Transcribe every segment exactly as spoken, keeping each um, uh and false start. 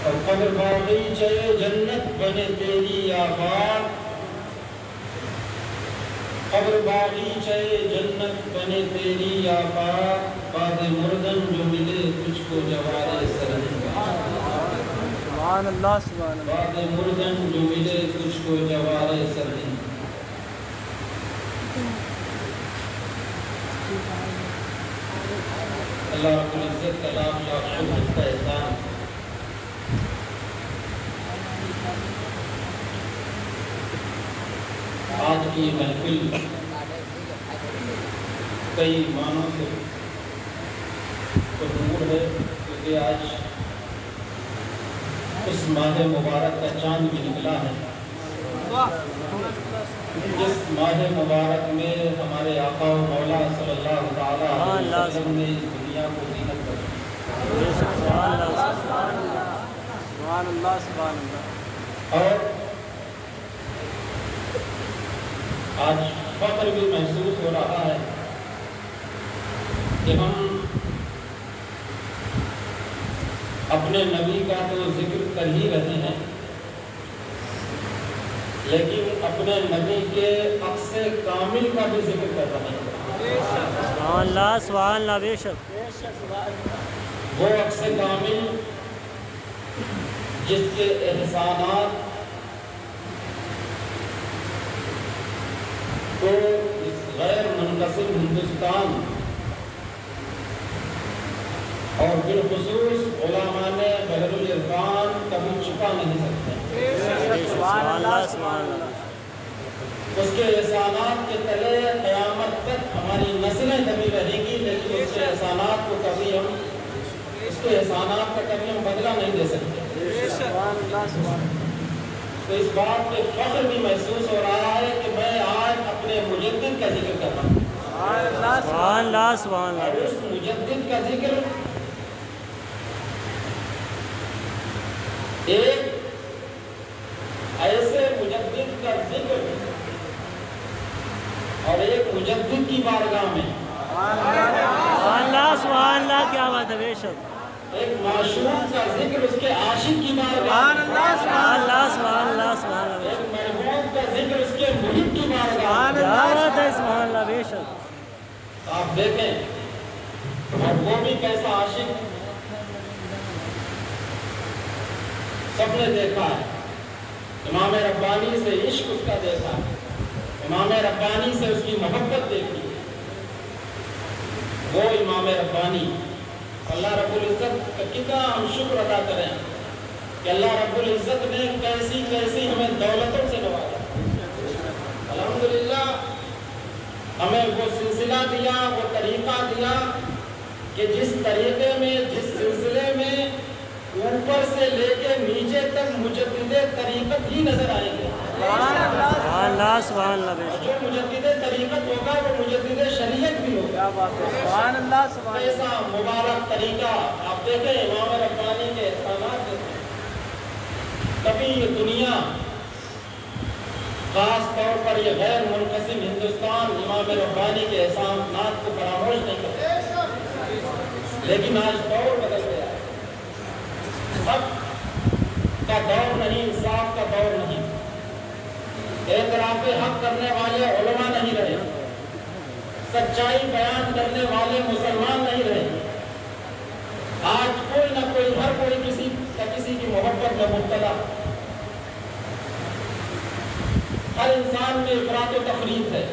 اور قبر باغی چاہے جنت بنے تیری آباد، قبر باغی چاہے جنت بنے تیری آباد، بعد مردن جو ملے تجھ کو جوار سرہند، سبحان اللہ سبحان اللہ، بعد مردن جو ملے تجھ کو جوار سرہند۔ اللہ رب العزت کا لاکھ لاکھ شکر کا احسان، آج کی محفل کئی معنوں سے بھرپور ہے، کیونکہ آج اس ماہ مبارک کا چاند بھی نکلا ہے، جس ماہ مبارک میں ہمارے آقا و مولا صلی اللہ تعالیٰ علیہ وسلم نے اس دنیا کو زینت بخشی۔ سبحان اللہ سبحان اللہ سبحان اللہ۔ اور آج فخر بھی محسوس ہو رہا ہے کہ ہم اپنے نبی کا تو ذکر کر ہی رہے ہیں، لیکن اپنے نبی کے عکس کامل کا بھی ذکر کر رہے ہیں۔ سبحان اللہ سبحان اللہ، بے شک وہ عکس کامل جس کے احسانات کو اس غیر منقسم ہندوستان اور بالخصوص علماء بحر العرفان کبھی چھپا نہیں سکتے۔ سبحان اللہ سبحان اللہ۔ اس کے احسانات کے تلے قیامت تک ہماری نسلیں دبی رہیں گی، لیکن اس کے احسانات کو کبھی ہم اس کے احسانات کا کبھی ہم بدلہ نہیں دے سکتے۔ سبحان اللہ سبحان اللہ۔ تو اس بات پہ فخر بھی محسوس ہو رہا ہے کہ میں آج اپنے مجدد کا ذکر کر رہا ہوں، سبحان اللہ سبحان اور اللہ۔ اس مجدد کا ذکر ایک ایسے مجدد کا ذکر اور ایک مجدد کی بارگاہ میں سبحان اللہ سبحان اللہ، کیا بات ہے، بے شک ایک معشوق کا ذکر اس کے عاشق کی بارگاہ سبحان میں، اللہ سبحان اللہ سبحان اللہ سبحان اللہ، ایک محبوب کا ذکر اس کے محب کی بارگاہ میں۔ کیا بات ہے، سبحان اللہ، بے شک۔ آپ دیکھیں، اور وہ بھی کیسا عاشق، سب نے دیکھا ہے، امام ربانی سے عشق اس کا دیکھا ہے، امام ربانی سے اس کی محبت دیکھی ہے۔ وہ امام ربانی، اللہ رب العزت کا کتنا ہم شکر ادا کریں کہ اللہ رب العزت نے کیسی کیسی ہمیں دولتوں سے نوازا۔ الحمدللہ ہمیں وہ سلسلہ دیا، وہ طریقہ دیا کہ جس طریقے میں، جس سلسلے میں اوپر سے لے کے نیچے تک مجدد طریقت ہی نظر آئیں گے۔ سبحان اللہ سبحان اللہ، بے اور شک۔ جو مجدد طریقت ہوگا وہ مجدد شریعت بھی ہوگا۔ کیا بات ہے، سبحان اللہ سبحان اللہ۔ ایسا مبارک طریقہ آپ دیکھیں، امام ربانی کے احسانات دیکھیں۔ کبھی یہ دنیا، خاص طور پر یہ غیر منقسم ہندوستان، امام ربانی کے احسانات کو فراموش نہیں کرتا، لیکن آج دور بدل گیا ہے۔ حق کا دور نہیں، انصاف کا دور نہیں، اعتراف حق کرنے والے علماء نہیں رہے، سچائی بیان کرنے والے مسلمان نہیں رہے۔ آج کوئی نہ کوئی، ہر کوئی کسی نہ کسی کی محبت میں مبتلا، ہر انسان میں افراط و تفریط ہے۔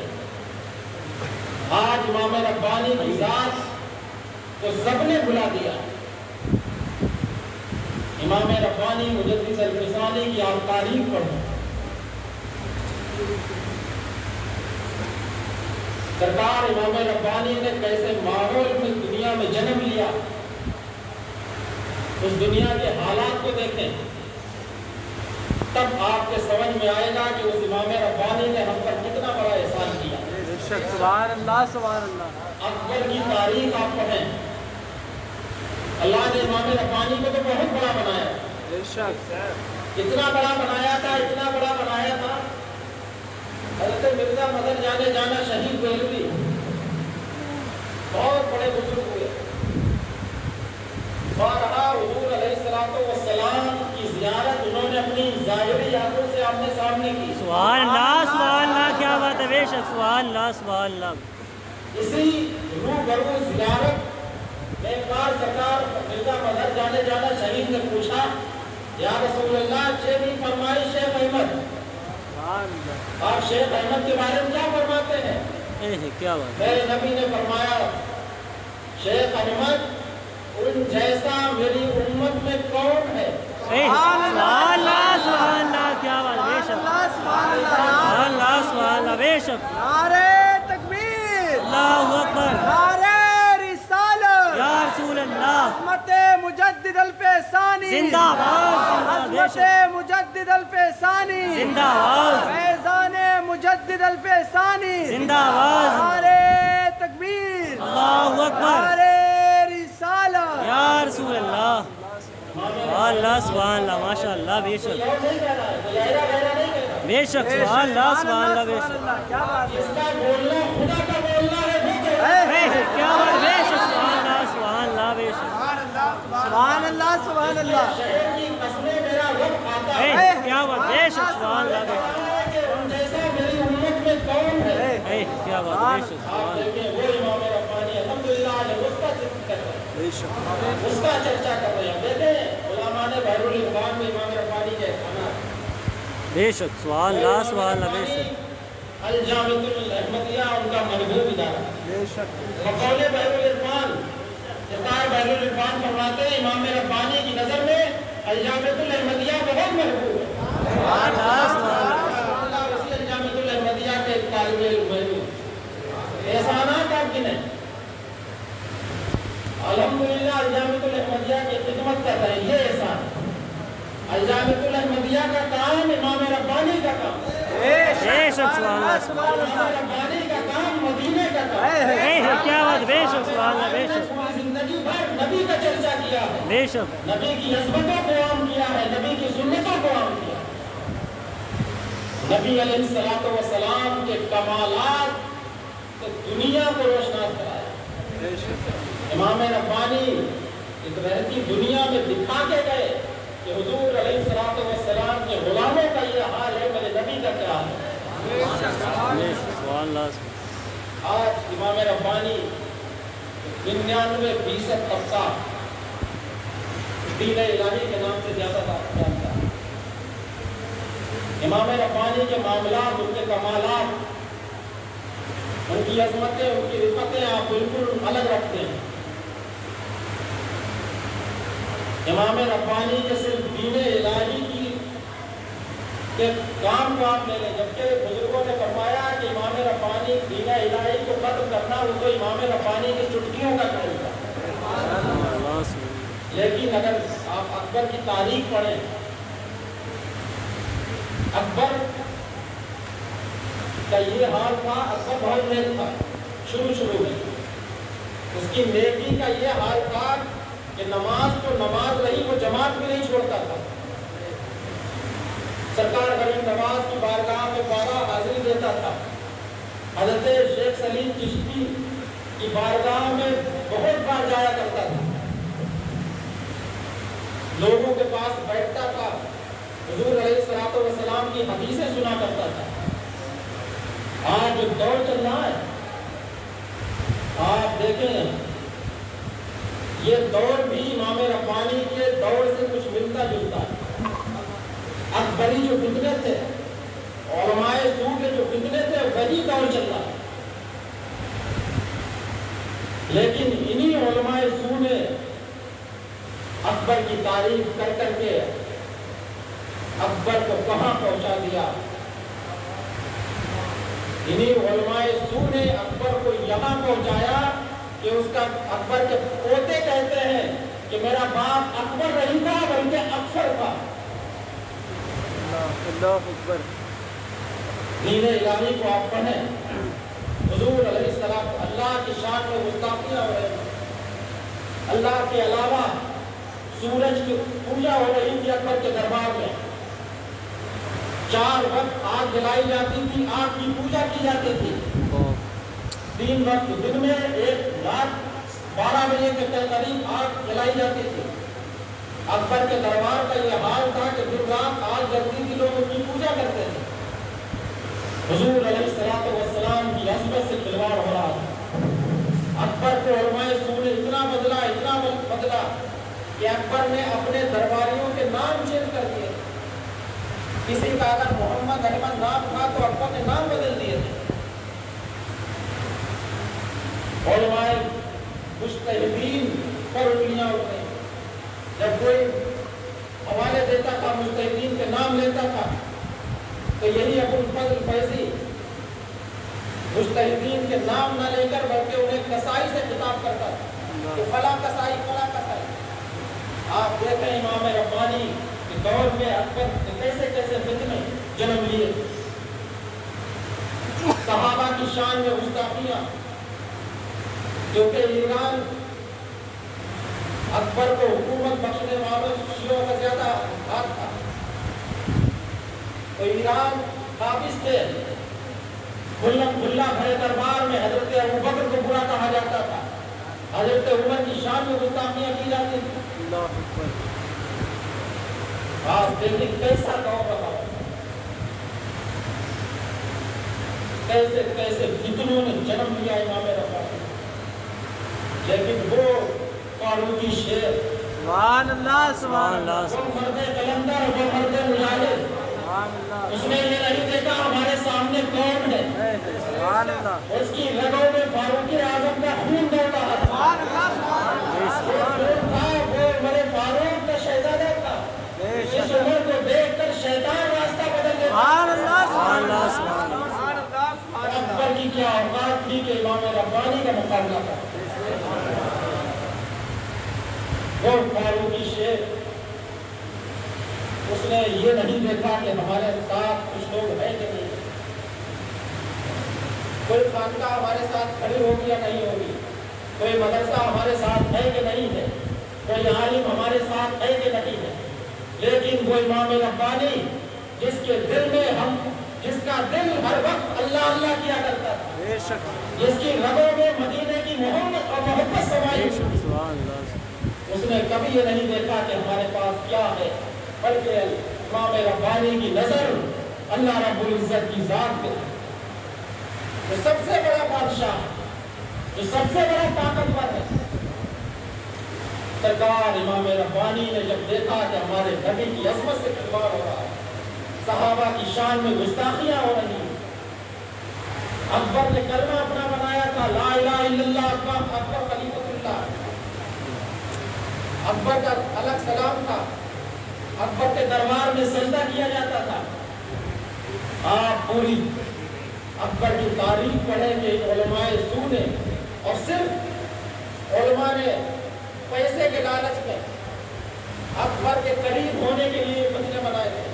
آج امام ربانی کی ذات کو سب نے بھلا دیا۔ امام ربانی مجدد الفسانی کی آپ تاریخ پڑھیں، سرکار امام ربانی نے کیسے ماحول میں دنیا میں جنم لیا، اس دنیا کے حالات کو دیکھیں، تب آپ کے سمجھ میں آئے گا کہ اس امام ربانی نے ہم پر کتنا بڑا احسان کیا۔ سبحان اللہ سبحان اللہ۔ اکبر کی تاریخ آپ پڑھیں، اللہ نے امام ربانی کو تو بہت بڑا بنایا، اتنا بڑا بنایا تھا، اتنا بڑا بنایا تھا، حضرت مرزا مدر جانے جانا شہید دہلوی بہت بڑے بزرگ ہوئے، بارہا حضور علیہ السلام زیارت انہوں نے اپنی ظاہری آنکھوں سے آمنے سامنے کی. سبحان اللہ سبحان اللہ کیا بات ہے بے شک سبحان اللہ سبحان اللہ. اسی روبرو زیارت میں کار سرکار مرزا مظہر جانے جانا شہید نے پوچھا یا رسول اللہ چھ بھی فرمائی شیخ احمد آپ شیخ احمد کے بارے میں کیا فرماتے ہیں؟ کیا بات میرے نبی نے فرمایا شیخ احمد ان جیسا میری امت میں کون ہے؟ سبحان اللہ سبحان اللہ کیا بات بے شک سبحان اللہ سبحان اللہ بے شک. نعرہ تکبیر اللہ اکبر نعرہ رسالت یا رسول اللہ عظمت مجدد الفیضانی زندہ باد عظمت مجدد الفیضانی زندہ باد فیضان مجدد الفیضانی زندہ باد. نعرہ تکبیر اللہ اکبر نعرہ رسالت یا رسول اللہ سبحان اللہ سبحان اللہ ماشاء اللہ بے شک بے شک سبحان اللہ سبحان اللہ بے شک کیا بات ہے اس کا بولنا خدا کا بولنا ہے وہ کہے. بے شک کیا بات بے شک سبحان اللہ سبحان اللہ بے شک سبحان اللہ سبحان اللہ شہر کی قسمیں میرا رب کھاتا ہے بے کیا بات بے شک سبحان اللہ بے شک کہ ان جیسا میری امت میں کون ہے؟ بے کیا بات بے شک آپ سبحان اللہ. دیکھیں وہ امام ربانی الحمدللہ آج اس کا ذکر کر رہے ہیں اس کا چرچا کر رہے ہیں. دیکھیں علماء نے بحر الامکان میں امام ربانی کے کھانا بے شک سبحان اللہ سبحان اللہ بے شک الجامعۃ الاحمدیہ ان کا محبوب ادارہ بقول بحر العرفان کتاب بحر العرفان فرماتے ہیں امام ربانی کی نظر میں الجامعۃ الاحمدیہ بہت محبوب ہے. سبحان اللہ سبحان اللہ اسی الجامعۃ الاحمدیہ کے ایک طالب علم محبوب احسانات آپ گنیں الحمدللہ الجامعۃ الاحمدیہ کی خدمت کر رہے ہیں. یہ احسان الجامعۃ الاحمدیہ کا کام امام ربانی کا کام بے شک سبحان اللہ امام ربانی کا کام مدینے کا کام بے شک کیا بات بے شک سبحان اللہ بے شک پوری زندگی بھر نبی کا چرچا کیا ہے. بے شک نبی کی عظمتوں کو عام کیا ہے نبی کی سنتوں کو عام کیا ہے. نبی علیہ الصلوۃ والسلام کے کمالات کو دنیا کو روشناس کرایا. امام ربانی ایک رہتی دنیا میں دکھا کے گئے کہ حضور علیہ الصلوۃ والسلام کے غلاموں کا یہ حال ہے میرے نبی کا کیا حال ہے. بے شک سبحان اللہ آج امام ربانی ننانوے فیصد طبقہ دین الہی کے نام سے زیادہ جانتا ہے. امام ربانی کے معاملات ان کے کمالات ان کی عظمتیں ان کی رفعتیں آپ بالکل الگ رکھتے ہیں. امام ربانی کے صرف دین الہی کی کے کام کو آپ لے لیں جبکہ بزرگوں نے فرمایا کہ امام ربانی دین الہی کو ختم کرنا وہ تو امام ربانی کی چٹکیوں کا کام تھا. لیکن اگر آپ اکبر کی تاریخ پڑھیں اکبر کا یہ حال تھا. اکبر بہت نیک تھا شروع شروع میں اس کی نیکی کا یہ حال تھا کہ نماز تو نماز رہی وہ جماعت بھی نہیں چھوڑتا تھا. سرکار غریب نواز کی بارگاہ میں بارہ حاضری دیتا تھا. حضرت شیخ سلیم چشتی کی بارگاہ میں بہت بار جایا کرتا تھا. لوگوں کے پاس بیٹھتا تھا حضور علیہ الصلوۃ والسلام کی حدیثیں سنا کرتا تھا. آج جو دور چل رہا ہے آپ دیکھیں یہ دور بھی امام ربانی کے دور سے کچھ ملتا جلتا ہے. اکبری جو فتنے تھے علماء سو کے جو فتنے تھے وہی دور چل رہا ہے. لیکن انہی علماء سو نے اکبر کی تعریف کر کر کے اکبر کو کہاں پہنچا دیا. انہی علماء سو نے اکبر کو یہاں پہنچایا کہ اس کا اکبر کے پوتے کہتے ہیں کہ میرا باپ اکبر نہیں تھا بلکہ اکثر تھا. اللہ اکبر. دین الہی کو آپ پڑھیں حضور علیہ السلام اللہ کی شان میں گستاخیاں ہو رہی ہیں. اللہ کے علاوہ سورج کی پوجا ہو رہی تھی اکبر کے دربار میں. چار وقت آگ جلائی جاتی تھی آگ کی پوجا کی جاتی تھی. تین وقت دن میں ایک رات بارہ بجے کے قریب آگ جلائی جاتی تھی. اکبر کے دربار کا یہ حال تھا کہ دن رات آگ جلتی تھی، لوگ اس کی پوجا کرتے تھے۔ حضور علیہ الصلوۃ والسلام کی عظمت سے کھلواڑ ہو رہا تھا۔ اکبر کو علماء سو نے اتنا بدلا اتنا بدلا کہ اکبر نے اپنے درباریوں کے نام چینج کر دیے۔ کسی کا اگر محمد احمد نام تھا تو اکبر نے نام بدل دیے تھے۔ علماء مجتہدین پر انگلیاں اٹھ گئیں۔ جب کوئی حوالے دیتا تھا، مجتہدین کے نام لیتا تھا، تو یہی ابو الفضل فیضی مجتہدین کے نام نہ لے کر بلکہ انہیں کسائی سے خطاب کرتا تھا کہ فلاں کسائی فلاں کسائی۔ آپ دیکھیں امام ربانی کے دور میں اکبر نے کیسے کیسے فتنے جنم لیے، صحابہ کی شان میں گستاخیاں، کیونکہ ایران اکبر کو حکومت بخشنے والوں شیعوں کا زیادہ ہاتھ تھا، تو ایران قابض تھے۔ کھلم کھلا بھرے دربار میں حضرت ابوبکر کو برا کہا جاتا تھا، حضرت عمر کی شان میں گستاخیاں کی جاتی تھی۔ آپ دیکھیں کیسا دور رہا، کیسے کیسے فتنوں نے جنم لیا امام ربانی۔ لیکن وہ فاروقی شیر، سبحان اللہ سبحان اللہ وہ مرد قلندر، وہ مرد مجاہد، اس نے یہ نہیں دیکھا ہمارے سامنے کون ہے، سبحان اللہ، اس کی رگوں میں فاروق اعظم کا خون دوڑ رہا تھا۔ وہ خون تھا، وہ عمر فاروق کا شہزادہ تھا۔ اس عمر کو دیکھ کر شیطان راستہ بدل دیتا۔ سبحان اللہ سبحان اللہ سبحان اللہ۔ اکبر کی کیا اوقات تھی کہ امام ربانی کا مقابلہ تھا۔ وہ فاروقی شیر، اس نے یہ نہیں دیکھا کہ ہمارے ساتھ کچھ لوگ ہیں کہ نہیں، کوئی خانقاہ ہمارے ساتھ کھڑی ہوگی یا نہیں ہوگی، کوئی مدرسہ ہمارے ساتھ ہے کہ نہیں ہے، کوئی عالم ہمارے ساتھ ہے کہ نہیں ہے، لیکن وہ امام ربانی جس کے دل میں ہم جس کا دل ہر وقت اللہ اللہ کیا کرتا تھا، بے شک، جس کی رگوں میں مدینے کی محبت اور محبت سمائی، اس نے کبھی یہ نہیں دیکھا کہ ہمارے پاس کیا ہے، بلکہ امام ربانی کی نظر اللہ رب العزت کی ذات پہ، جو سب سے بڑا بادشاہ، جو سب سے بڑا طاقتور ہے۔ سرکار امام ربانی نے جب دیکھا کہ ہمارے نبی کی عظمت سے کھلواڑ ہو رہا ہے، صحابہ کی شان میں گستاخیاں ہو رہی ہیں، اکبر نے کلمہ اپنا بنایا تھا، لا الہ الا اللہ، اکبر اکبر خلیفۃ اللہ، اکبر کا الگ سلام تھا، اکبر کے دربار میں سجدہ کیا جاتا تھا۔ آپ پوری اکبر کی تاریخ پڑھیں کہ علماء سو نے، اور صرف علماء نے پیسے کے لالچ میں اکبر کے قریب ہونے کے لیے فتنے بنائے تھے،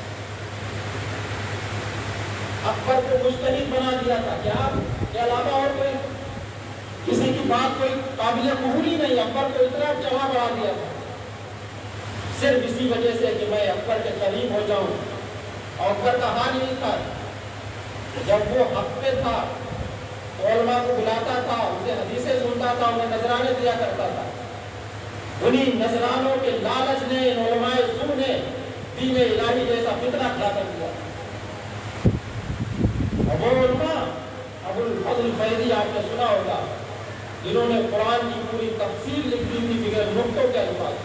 اکبر کو مجتہد بنا دیا تھا کہ آپ کے علاوہ اور کوئی کسی کی بات کوئی قابل قبول ہی نہیں، اکبر کو اتنا چڑھا بڑھا دیا تھا، صرف اسی وجہ سے کہ میں اکبر کے قریب ہو جاؤں۔ اور اکبر کا حال یہی تھا، جب وہ حق پہ تھا علماء کو بلاتا تھا، اسے حدیثیں سنتا تھا، انہیں نذرانے دیا کرتا تھا۔ انہی نذرانوں کے لالچ نے ان علماء سو نے دین الہی جیسا فتنہ کھڑا کر دیا۔ اور وہ علماء ابو الفضل فیضی آپ نے سنا ہوگا، جنہوں نے قرآن کی پوری تفسیر لکھ دی تھی بغیر نقطوں کے الفاظ۔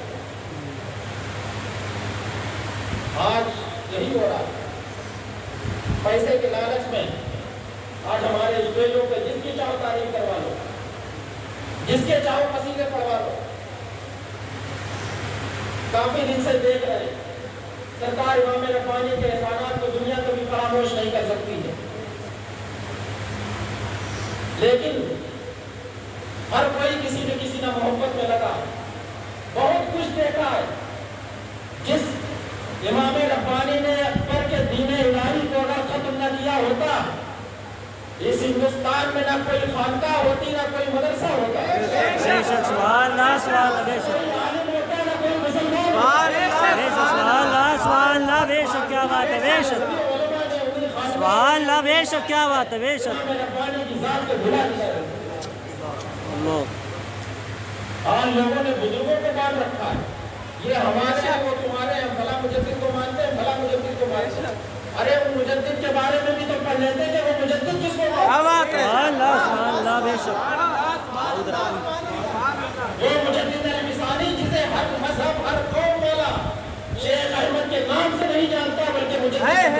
آج یہی ہو رہا ہے، پیسے کے لالچ میں آج ہمارے اسٹیجوں پہ جس کی چاہو تعریف کروا لو، جس کے چاہو قصیدے پڑھوا لو۔ کافی دن سے دیکھ رہے ہیں، سرکار امام ربانی کے احسانات کو دنیا کبھی فراموش نہیں کر سکتی ہے، لیکن ہر کوئی کسی نہ کسی نہ محبت میں لگا، بہت کچھ دیکھا ہے۔ جس امام ربانی نے اکبر کے دین الہی کو اگر ختم نہ کیا ہوتا، اس ہندوستان میں نہ کوئی خانقاہ ہوتی، نہ کوئی مدرسہ ہوتا، بے شک، سبحان اللہ سبحان اللہ، بے شک، کوئی عالم ہوتا، نہ کوئی مسلمان ہوتا۔ بے شک، سبحان اللہ سبحان اللہ، بے شک، کیا بات ہے، بے شک، علماء نے انہیں خانقاہ سبحان اللہ، بے شک، کیا بات ہے، بے شک، امام ربانی کی ذات کو بھلا دیا ہے۔ اللہ، آج لوگوں نے بزرگوں کو مان رکھا ہے، یہ ہمارے ہیں وہ تمہارے ہیں، فلاں مجدد کو مانتے ہیں فلاں مجدد کو مانتے ہیں. ارے ان مجدد کے بارے میں بھی تو پڑھ لیتے کہ وہ مجدد کس کو مانتے ہیں. سبحان اللہ سبحان اللہ بے شک. وہ مجدد الفسانی جسے ہر مذہب ہر قوم والا شیخ احمد کے نام سے نہیں جانتا بلکہ مجدد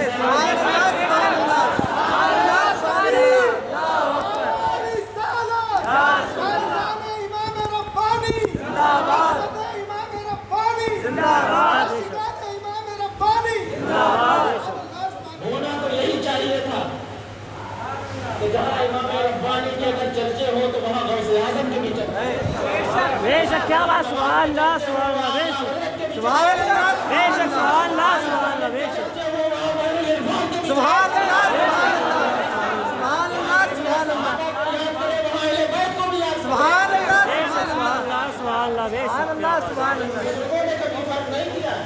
ہونا تو یہی چاہیے تھا کہ جہاں امام ربانی کے اگر چرچے ہو تو وہاں غوث اعظم کے بھی چرچے. بے شک کیا بات. سبحان اللہ سبحان اللہ بے شک. سبحان اللہ بے شک. سبحان اللہ سبحان اللہ بے شک. سبحان اللہ سبحان اللہ سبحان اللہ سبحان اللہ سبحان اللہ بے شک. سبحان اللہ سبحان اللہ بے شک. سبحان اللہ بزرگوں نے کبھی فرق نہیں کیا.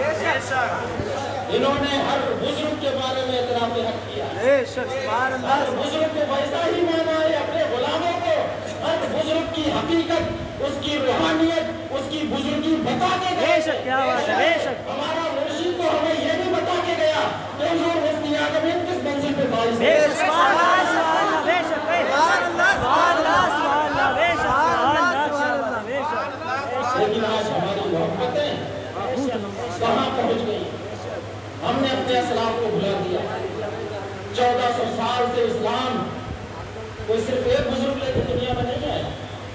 انہوں نے ہر بزرگ کے بارے میں اعتراف حق کیا. بے شک. سبحان اللہ ہر بزرگ کو ویسا ہی مانا ہے اپنے غلاموں کو. ہر بزرگ کی حقیقت، اس کی روحانیت، اس کی بزرگی بتا کے بے گئے. شک کیا بات ہے. بے شک. ہمارا مرشد تو ہمیں یہ بھی بتا کے گیا کہ حضور مفتی اعظم ہند کس منزل پہ فائز بے ہے. شک. سبحان اللہ سبحان اللہ بے شک. سبحان اللہ سبحان اللہ سبحان اللہ بے شک. سبحان اللہ سبحان اللہ بے شک. لیکن آج ہماری محبتیں کہاں پہنچ گئی. ہم نے اپنے اسلاف کو بھلا دیا. چودہ سو سال سے اسلام کوئی صرف ایک بزرگ لے کے دنیا میں نہیں ہے.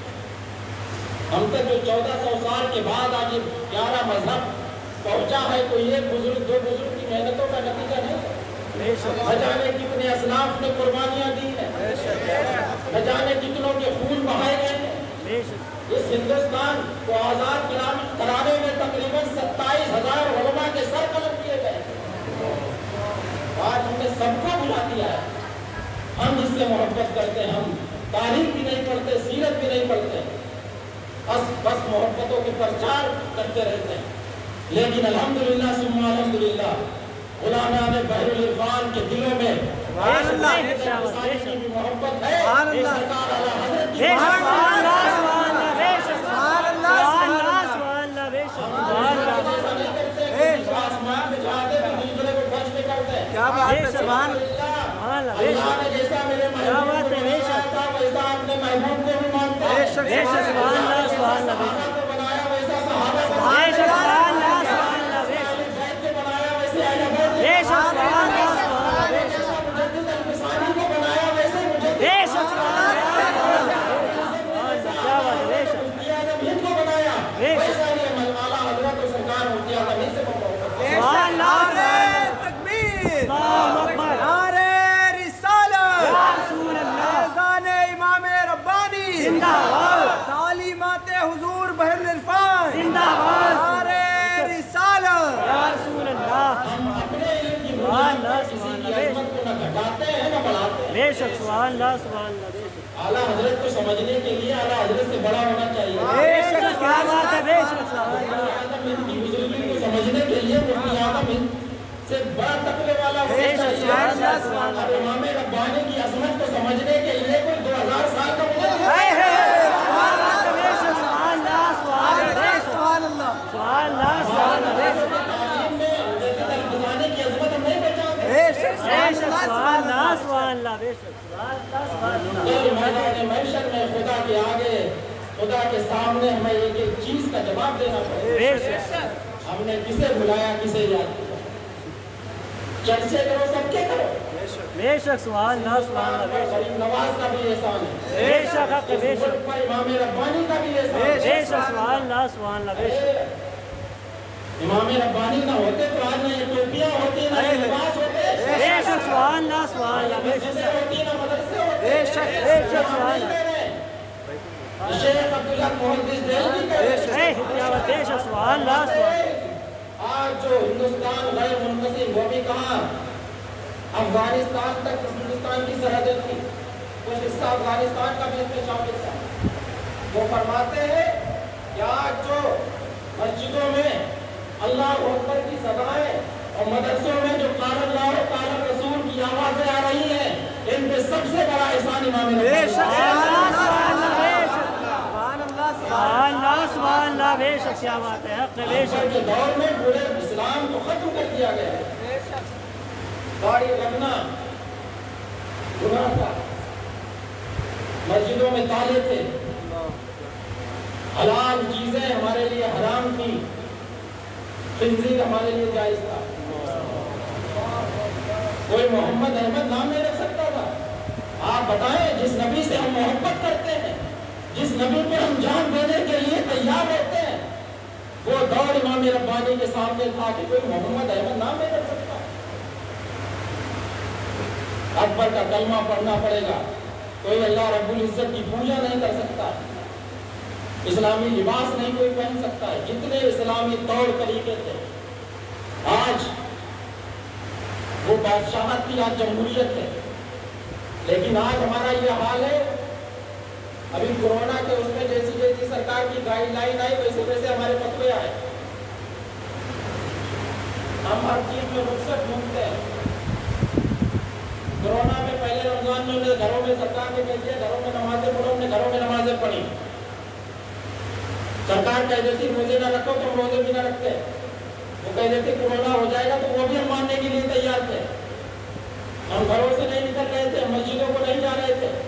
ہم تک جو چودہ سو سال کے بعد آج یہ پیارا مذہب پہنچا ہے کوئی ایک بزرگ دو بزرگ کی محنتوں کا نتیجہ نہیں. نہ جانے کتنے اسلاف نے قربانیاں دی ہیں، نہ جانے کتنوں کے خون بہائے گئے ہیں. اس ہندوستان کو آزاد کرانے میں تقریباً ستائیس ہزار علماء کے سر قلم کیے گئے. آج ہم نے سب کو بلا دیا ہے. ہم اس سے محبت کرتے ہیں. ہم تاریخ بھی نہیں پڑھتے، سیرت بھی نہیں پڑھتے، بس بس محبتوں کے پرچار کرتے رہتے ہیں. لیکن الحمدللہ ثم الحمدللہ علماء نے بحر العرفان کے دلوں میں سبحان اللہ کی بھی محبت ہے. سبحان اللہ سرکار اعلیٰ حضرت کی بے شک. سبحان اللہ سبحان اللہ بے شک. سبحان اللہ سبحان اللہ سبحان اللہ بے شک. سبحان اللہ ایسا نہیں کرتے کہ آسمان میں جاتے ہیں دوسرے کو ٹچ نہیں کرتے. کیا بات ہے. سبحان سبحان اللہ بے اللہ شک. نے جیسا میرے محبوب کو بنایا تھا ویسا اپنے محبوب کو بھی مانتا ہے. بے شک. بے شک. سبحان اللہ سبحان اللہ بے شک. صحابہ کو بنایا ویسا صحابہ کو بے شک. سبحان اللہ سبحان اللہ بے شک. بیت کو بنایا ویسے اہل بیت بے شک. سبحان اللہ سبحان اللہ بے شک. مجدد الفسانی کو بنایا ویسے مجدد بے شک. سبحان اللہ سبحان اللہ کیا بات ہے. بے شک. مفتی اعظم ہند کو بنایا بے شک. ویسا یہ اعلیٰ حضرت و سرکار مفتی اعظم ہند سے محبت کرتے ہیں. سبحان اللہ نعرہ تکبیر، اللہ اکبر. نعرہ رسالت، یا رسول اللہ اذان امام ربانی، زندہ باد. تعلیمات حضور بحر العرفان، زندہ باد. نعرہ رسالت. یا رسول اللہ. ہم اپنے علم کی سبحان اللہ کسی سبحان کی اللہ عظمت کو نہ گھٹاتے ہیں نہ بڑھاتے ہیں. بے شک. سبحان اللہ سبحان اللہ بے شک. اعلیٰ حضرت کو سمجھنے کے لیے اعلیٰ حضرت سے بڑا ہونا چاہیے. بے شک. کیا بات ہے. بے شک. سبحان اللہ. مفتی اعظم ہند کی بزرگی کو سمجھنے کے لیے مفتی اعظم ہند سے بڑا تقوی والا ہونا بے شک. چاہیے. سبحان اللہ سبحان اللہ. اور امام ربانی کی عظمت کو سمجھنے کے لیے کوئی دو ہزار سال کا مجھے اے ہے. سبحان اللہ بے شک. سبحان اللہ سبحان اللہ بے شک. سبحان اللہ. سبحان اللہ سبحان اللہ بے شک. تعلیم میں مجدد الفسانی کی عظمت ہم نہیں پہچانتے. بے شک. بے شک. سبحان اللہ سبحان اللہ بے شک. سبحان اللہ سبحان اللہ. کل میدان محشر میں خدا کے آگے خدا کے سامنے ہمیں ایک ایک چیز کا جواب دینا پڑے. بے شک. ہم نے کسے بلایا کسے یاد کیا. چرچے کرو سب کے کرو. بے شک. سبحان اللہ سبحان اللہ بے شک. غریب نواز کا بھی احسان ہے. بے شک. حق بے اس شک. ملک پر امام ربانی کا بھی احسان ہے. بے شک. سبحان اللہ سبحان اللہ بے شک. امام ربانی نہ ہوتے تو آج نہ یہ ٹوپیاں ہوتی نہ یہ لباس ہوتے. بے شک. سبحان اللہ سبحان اللہ بے شک. مسجدیں ہوتی نہ مدرسے ہوتے. بے شک. بے شک. سبحان اللہ. شیخ عبداللہ محدث دہلوی کا احسان ہے. اے کیا بات. بے شک. سبحان اللہ سبحان اللہ. آج جو ہندوستان غیر منقسم وہ بھی کہاں افغانستان تک ہندوستان کی سرحدیں تھی. کچھ حصہ افغانستان کا بھی اس میں شامل تھا. وہ فرماتے ہیں کہ آج جو مسجدوں میں اللہ اکبر کی صدائیں اور مدرسوں میں جو قال اللہ و قال رسول کی آوازیں آ رہی ہیں ان پہ سب سے بڑا احسان امام بے ربانی. شک. سبحان اللہ سبحان اللہ بے شک. سبحان اللہ. سبحان اللہ سبحان اللہ अल्लाह बेशक क्या बात है हक अकबर बेशक के दौर में पूरे इस्लाम को खत्म कर दिया गया। दाढ़ी रखना गुनाह था, मस्जिदों में ताले थे, हलाल चीजें हमारे लिए हराम थी, खिंजीर हमारे लिए जायज था। कोई मोहम्मद अहमद नाम नहीं रख सकता था। आप बताएं, जिस नबी से हम मोहब्बत करते हैं, जिस नबी पे हम जान देने के लिए तैयार होते हैं, वो दौर इमाम रब्बानी के सामने था कि कोई मोहम्मद अहमद नाम नहीं रख सकता। अकबर का कलमा पढ़ना पड़ेगा, कोई अल्लाह रब्बुल इज्जत की पूजा नहीं कर सकता, इस्लामी लिबास नहीं कोई पहन सकता है। जितने इस्लामी तौर तरीके थे, आज वो बादशाहत थी, आज जमहूरियत है। लेकिन आज हमारा ये हाल है, अभी कोरोना के उसमें जैसी जैसी सरकार की गाइडलाइन आई वैसे वैसे हमारे फतवे आए। हम हर चीज में रुखसत ढूंढते हैं। कोरोना में पहले रमजान में उन्हें घरों में सरकार ने कह दिया घरों में नमाजें पढ़ो, हमने घरों में नमाजें पढ़ी। सरकार कह देती रोजे ना रखो तो हम रोजे भी ना रखते। वो कह देते कोरोना हो जाएगा तो वो भी हम मानने के लिए तैयार थे। हम घरों से नहीं निकल रहे थे, मस्जिदों को नहीं जा रहे थे।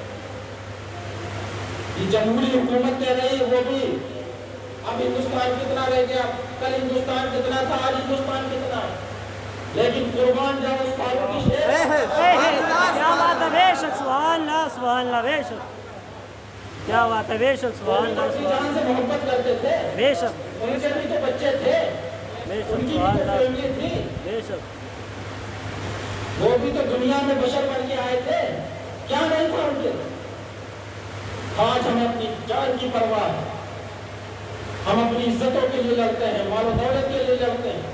ये जमहूरी हुकूमत कह रही है वो भी। अब हिंदुस्तान कितना रह गया, कल हिंदुस्तान कितना था, आज हिंदुस्तान कितना है। लेकिन कुर्बान जाओ उस फारूक की शेर क्या बात है बेशक सुभान अल्लाह सुभान अल्लाह बेशक क्या बात है बेशक सुभान अल्लाह अपनी सुभान जान से मोहब्बत करते थे, बेशक उनके भी तो बच्चे थे, बेशक उनकी भी सुभान तो अल्लाह फैमिली थी, बेशक वो भी तो दुनिया में बशर बन के आए थे। क्या नहीं था उनके? आज हमें अपनी जान की परवाह है, हम अपनी इज्जतों के लिए लड़ते हैं, मालो दौलत के लिए लड़ते हैं।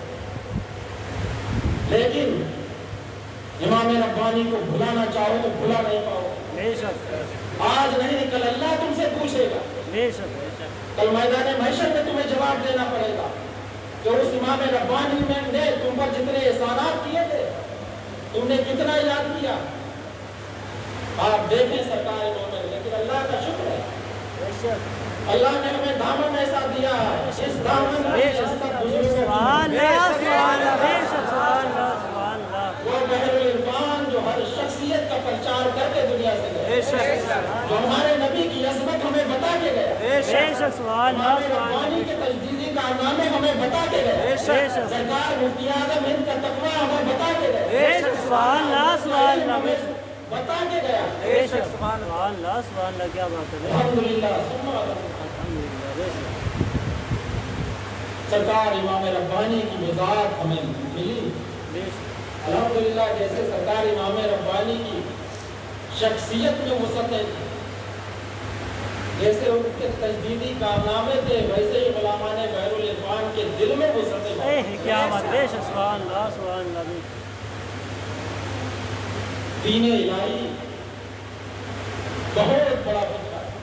लेकिन इमाम रब्बानी को भुलाना चाहो तो भुला नहीं पाओ। बेशक आज नहीं, कल अल्लाह तुमसे पूछेगा। बेशक कल मैदान महशर में तुम्हें जवाब देना पड़ेगा कि उस इमाम रब्बानी ने तुम पर जितने एहसानात किए थे, तुमने कितना याद किया। आप देखें सरकार इन्होंने, लेकिन अल्लाह का शुक्र है, अल्लाह ने हमें दामन ऐसा दिया है, इस दामन में सब बुजुर्गों सुभान की अल्लाह सुभान अल्लाह बेशक सुभान अल्लाह सुभान अल्लाह वो बहरुल इरफान जो हर शख्सियत का प्रचार करके दुनिया से गए, जो हमारे नबी की अजमत हमें बता के गया, बेशक सुभान अल्लाह इमाम सुभान रब्बानी के तजदीदी कारनामे हमें बता के गए, बेशक सरकार मुफ्ती आजम हिंद का तकवा हमें बता के गए, बेशक सुभान अल्लाह सुभान अल्लाह बेशक बता के गया। बेशक सुभान अल्लाह सुभान अल्लाह क्या बात है अल्हम्दुलिल्लाह सुम्मा अल्हम्दुलिल्लाह बेशक सरकार इमाम रब्बानी की मिजाज हमें मिली। बेशक अल्हम्दुलिल्लाह जैसे सरकार इमाम रब्बानी की शख्सियत में वसअतें थी, जैसे उनके तजदीदी कारनामे थे, वैसे ही गुलामान बहरुल इरफान के दिल में वसअतें ए थी। क्या बात बेशक सुभान अल्लाह सुभान अल्लाह बेशक दीन इलाही बहुत बड़ा फिक्र है।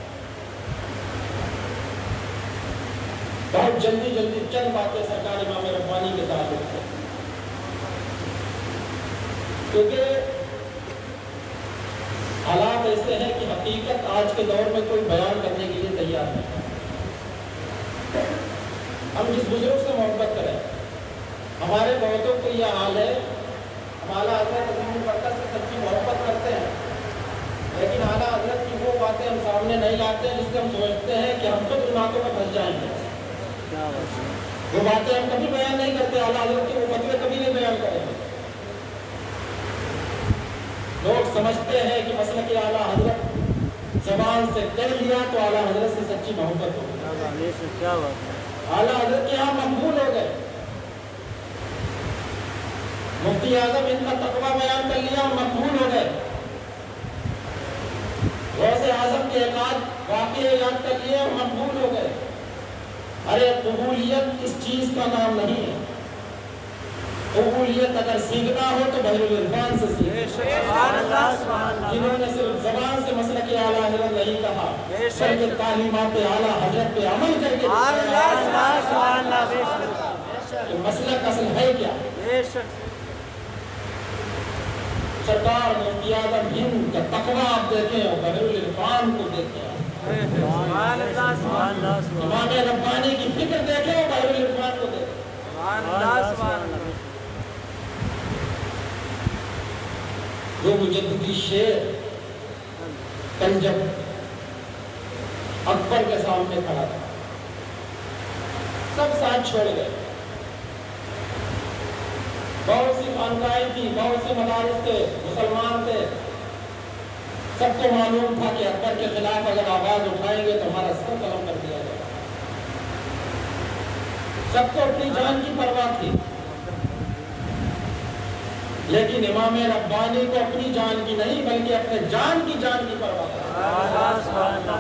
बहुत जल्दी जल्दी चंद बातें सरकार इमाम रब्बानी के ताल्लुक से, क्योंकि हालात ऐसे हैं कि हकीकत आज के दौर में कोई बयान करने के लिए तैयार नहीं है। हम जिस बुजुर्ग से मोहब्बत करें, हमारे बहुतों को यह हाल है, हमारा हजरत अजीम बरकत से सच्ची मोहब्बत करते हैं, लेकिन आला हजरत की वो बातें हम सामने नहीं लाते हैं जिससे हम सोचते हैं कि हम खुद उन बातों में फंस जाएंगे। क्या बात है वो बातें हम कभी बयान नहीं करते, आला हजरत के वो फतवे कभी नहीं बयान करेंगे। लोग समझते हैं कि मसला कि आला हजरत जबान से कर लिया तो आला हजरत से सच्ची मोहब्बत हो गई। क्या बात बेशक क्या बात है आला हजरत के यहाँ मकबूल हो गए, मुफ्ती आजम इनका तकवा बयान कर लिया और मकबूल हो गए। गौसे आजम के एकाद वाक़ये याद कर लिए और मकबूल हो गए। अरे कबूलियत इस चीज का नाम नहीं है। कबूलियत अगर सीखना हो तो बहरुल इरफान से सीखे, सुभान अल्लाह सुभान अल्लाह जिन्होंने सिर्फ जबान से मसला के आला हजरत नहीं कहा, बल्कि तालीमात आला हजरत पे अमल करके सुभान अल्लाह सुभान अल्लाह बेशक तो मसला का असल है क्या। बेशक सरकार मुफ्ती आजम हिंद का तकवा आप देखें और बहरुल इरफान को देखें, سبحان اللہ سبحان اللہ امام ربانی کی فکر دیکھے اور بحر العرفان کو دیکھے. سبحان اللہ سبحان اللہ جو مجددی شیر کنجب اکبر کے سامنے کھڑا تھا، سب ساتھ چھوڑ گئے. بہت سی خانقاہیں تھی، بہت سے مدارس تھے، مسلمان تھے. سب کو معلوم تھا کہ اکبر کے خلاف اگر آواز اٹھائیں گے تو ہمارا سر قلم کر دیا جائے گا. سب کو اپنی جان کی پرواہ تھی، لیکن امام ربانی کو اپنی جان کی نہیں بلکہ اپنے جان کی جان کی پرواہ تھی.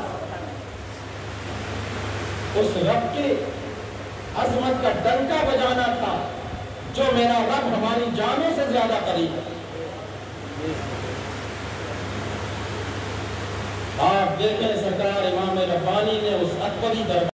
اس رب کی عظمت کا ڈنکا بجانا تھا جو میرا رب ہماری جانوں سے زیادہ قریب ہے. آپ دیکھیں سرکار امام ربانی نے اس اکبری دربار